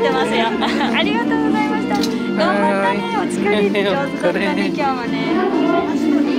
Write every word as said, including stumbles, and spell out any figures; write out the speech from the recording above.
ってますよ。ありがとうございました。頑張ったね、お疲れ、上手だったね、今日はね。